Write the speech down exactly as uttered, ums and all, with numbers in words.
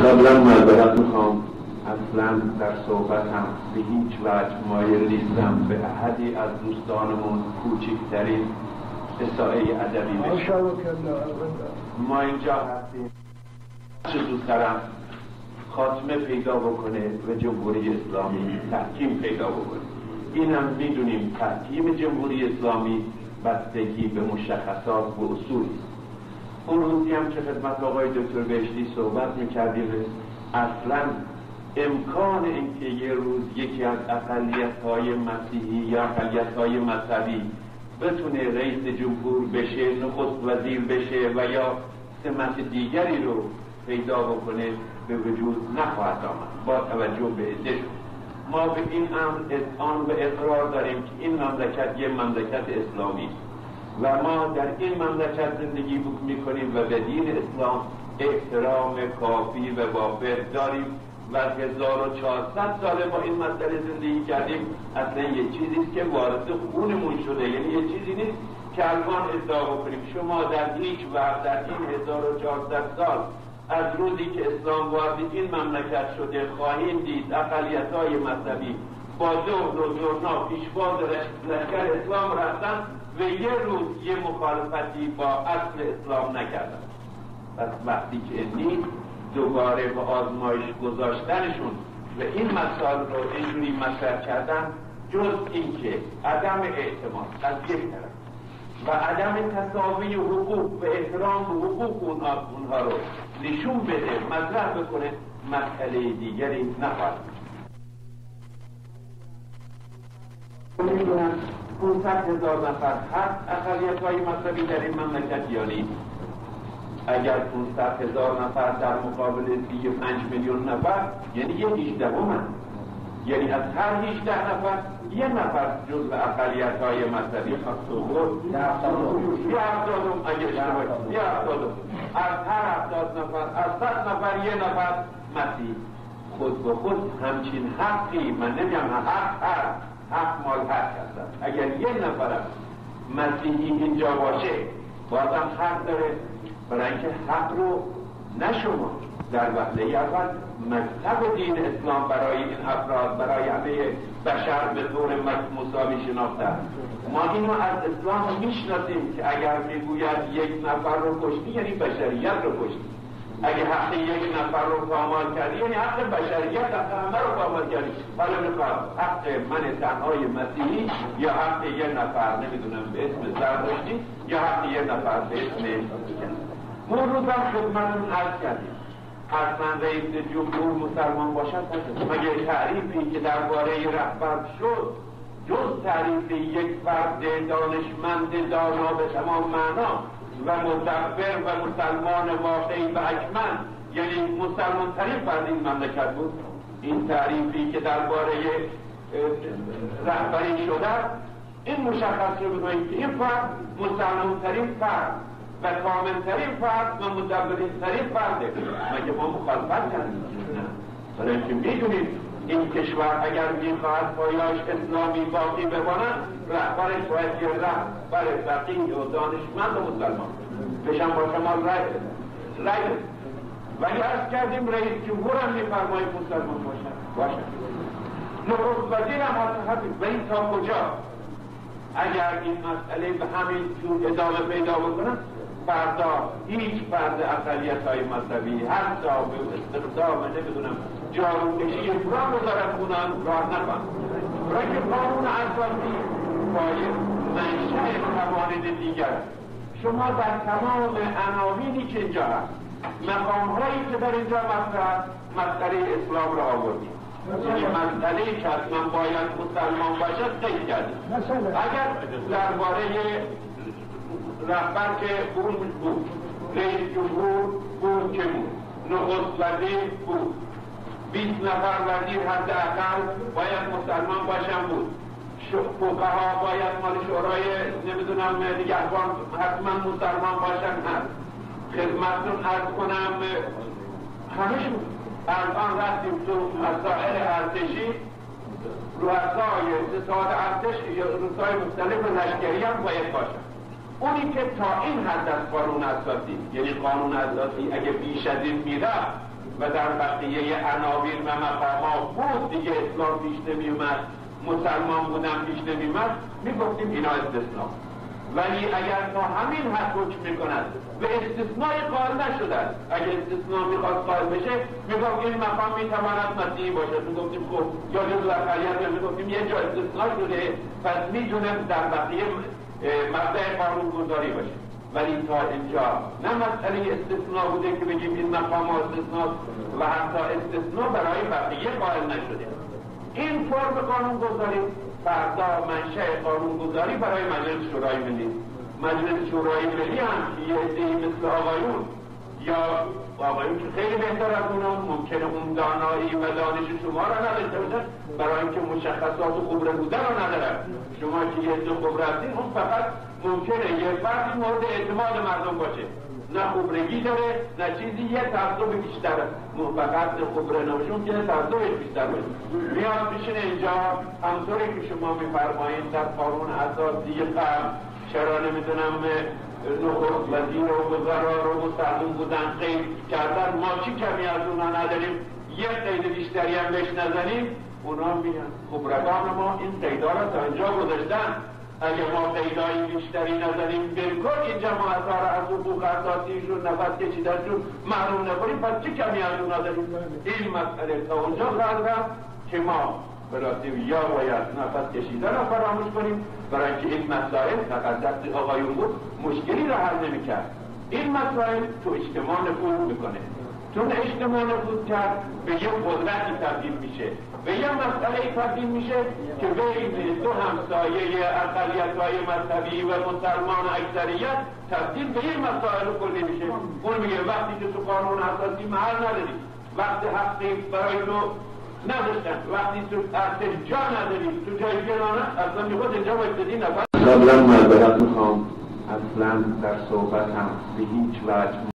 قبلا معذرت میخوام، اصلا در صحبتم به هیچ وجه مایل نیستم به احدی از دوستانمون کوچکترین اساءه ادبی بشه. ما اینجا هستیم چه دوست دارم خاتمه پیدا بکنه و جمهوری اسلامی تحکیم پیدا بکنه. اینم میدونیم تحکیم جمهوری اسلامی بستگی به مشخصات و اصول. اون روزی هم که خدمت آقای دکتر بهشتی صحبت میکردیم، اصلا امکان اینکه یه روز یکی از اقلیت‌های مسیحی یا اقلیت‌های مذهبی بتونه رئیس جمهور بشه، نخست وزیر بشه و یا سمت دیگری رو پیدا بکنه به وجود نخواهد آمد با توجه به عده‌شون. ما به این امر اذعان و اقرار داریم که این مملکت یه مملکت اسلامی و ما در این مملکت زندگی میکنیم و به دین اسلام احترام کافی و وافر داریم و هزار و چهارصد ساله با این مسئله زندگی کردیم. اصلا یه چیزیست که وارد خونمون شده، یعنی یه چیزی نیست که الان ادعا بکنیم. شما در هیچ وقت در این هزار و چهارصد سال از روزی که اسلام وارد این مملکت شده خواهیم دید اقلیت‌های مذهبی با جهد و جرنا پیشواز لشکر اسلام رفتن و یه روز یه مخالفتی با اصل اسلام نکردن. پس وقتی که نیست دوباره به آزمایش گذاشتنشون و این مسائل رو اینجوری مطرح کردن، جز اینکه عدم اعتماد از یک طرف و عدم تساوی حقوق و احترام به حقوق اونها رو نشون بده، مطرح بکنه، مسئله دیگری نخواهد. میدونم پانصد هزار نفر هست اقلیت‌های مذهبی در این مملکت یا نیست؟ اگر پانصد هزار نفر در مقابل سی و پنج میلیون نفر یعنی یه هجدهم هست، یعنی از هر هجده نفر یه نفر جزء اقلیت‌های مذهبی هست. یه هفتادم اگه اشتباه، یه هفتادم از هر هفتاد نفر از صد نفر یه نفر مسیح. خود به خود همچین حقی، من نمیگم حق هست، حق مال هر کس هست. اگر یه نفر مسیحی اینجا باشه بازم حق داره، برای اینکه حق رو نه شما در وهله اول مذهب دین اسلام برای این افراد، برای همه بشر به طور مساوی شناخته. ما اینو از اسلام میشناسیم که اگر میگوید یک نفر رو کشتی یعنی بشریت رو کشتی، اگه حق یک نفر رو پامال کردی یعنی حق بشریت حق همه رو پامال کردی. حالا میخواد حق من تنهای مسیحی یا حق یک نفر نمیدونم به اسم زرتشتی یا حق یک نفر به اسم ما روزم خدمتون عرض کردیم حتما رئیس جمهور مسلمان باشد. مگه تعریفی که درباره رهبر شد جز تعریف یک فرد دانشمند دانا به تمام معنا و مدبر و مسلمان واقعی و اکمل، یعنی مسلمان ترین فرد این مملکت بود؟ این تعریفی که درباره رهبری شده این مشخص رو بگوییم که این فرد مسلمان ترین فرد و کامل ترین فرد و مدبرین ترین فرده. مگه ما مخالفت کردیم؟ نه، برای اینکه میدونیم این کشور اگر میخواهد پایه‌اش اسلامی باقی بماند رهبرش باید یه رهبر فقیه و دانشمند و مسلمان بشن با شما رای رای ولی عرض کردیم رئیس جمهور هم میفرماید مسلمان باشد باشد نخست وزیر هم حتی به این تا کجا اگر این مسئله به همین جور ادامه پیدا بکنه فردا هیچ فرد اقلیت‌های مذهبی حتی به استخدام نمیدونم جاروکشی فرام رو دارن خونان راه نکنن. برای که قانون اساسی باید منشأ قوانین دیگر شما در تمام عناوینی که اینجا هست مقام‌هایی که در اینجا مطرح مسئله اسلام را آوردیم، یعنی مسئله که من باید مسلمان باشد قید کردیم. اگر درباره رهبر که بود بود، رئیس جمهور بود که بود، نخست وزیر بود، بیست نفر وزیر حداقل باید مسلمان باشن بود، فقها باید مال شورای نمیدونم نگهبان حتما مسلمان باشن هست. خدمتتون عرض کنم همشون الان رفتیم تو مسائل ارتشی، رؤسای ستاد ارتش یا رؤسای مختلف لشکری هم باید باشن. اونی که تا این حد از قانون اساسی، یعنی قانون اساسی اگه بیش از این میره و در بقیه عناوین و مقامات بود دیگه اسلام پیش نمی اومد، مسلمان بودن پیش نمی اومد، میگفتیم اینا استثناء. ولی اگر تا همین حد حکم میکند و استثناء قائل نشدن، اگر استثناء میخواست قائل بشه میگفت این مقام میتواند مسیحی باشه، میگفتیم خب یا جزو اقلیت، میگفتیم یه جا استثناء شده پس میتونه در بقیه مبدأ قانون گذاری باشه. ولی تا اینجا نه مسئله استثناء بوده که بگیم این مقام استثناء و حتی استثناء برای بقیه قائل نشده. این فرم قانون گذاری فردا منشأ قانون گذاری برای مجلس شورای ملی. مجلس شورای ملی هم که یه عده‌ای مثل آقایون یا آقایون که خیلی بهتر از اونان ممکنه اون دانایی و دانش شما را نداشته باشن، برای اینکه مشخصات خبره بودن را ندارن. شما که یه عده خبره هستین، اون فقط ممکنه یه فردی مورد اعتماد مردم باشه، نه خبرگی داره نه چیزی، یه تعصب بیشتر فقط خبره نباشه که تعصبش بیشتر باشه. میاد میشینه اینجا همطوری که شما میفرمایید در قانون اساسی قبل چرا نمیدونم نخست وزیر و وزرا رو مسلمون بودن قید کردن، ما چی کمی از اونا نداریم، یه قید بیشتری هم بهش نزنیم، اونا میگن خبرگان ما این قیدا را تا اینجا گذاشتن، اگه ما قیدایی بیشتری نزنیم بالکل این جماعت ها را از حقوق اساسیشون نفس کشیدنشون محروم نکنیم، پس چی کمی از اونا داریم؟ این مسئله تا اونجا خواهد رفت که ما براسیم یا باید نفس کشیدن را فراموش کنیم، برای اینکه این مسائل فقط دست آقایون بود مشکلی را حل نمی‌کرد. این مسائل تو اجتماع نفوذ میکنه، چون اجتماع نفوذ کرد به یه قدرتی تبدیل میشه، به یه مسئله تبدیل میشه که بین دو همسایه اقلیت‌های مذهبی و مسلمان اکثریت تبدیل به یه مسائل کلی میشه. اون میگه وقتی که تو قانون اساسی محل نداری، وقتی حقی برای تو نداشتن، وقتی تو ارتش جا نداری، تو جای گرانه اصلا میخواد اینجا بایستدی نفر. قبلا معذرت میخوام، اصلا در صحبت هم به هیچ وجه